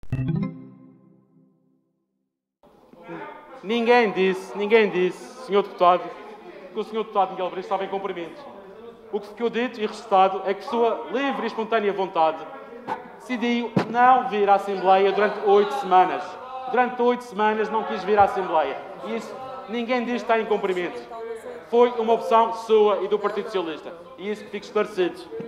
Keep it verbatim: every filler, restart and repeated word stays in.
Ninguém disse, ninguém disse, senhor Deputado, que o senhor Deputado Miguel Brito estava em cumprimento. O que ficou dito e registado é que, por sua livre e espontânea vontade, decidiu não vir à Assembleia durante oito semanas. Durante oito semanas não quis vir à Assembleia. E isso, ninguém diz que está em cumprimento. Foi uma opção sua e do Partido Socialista. E isso que fique esclarecido.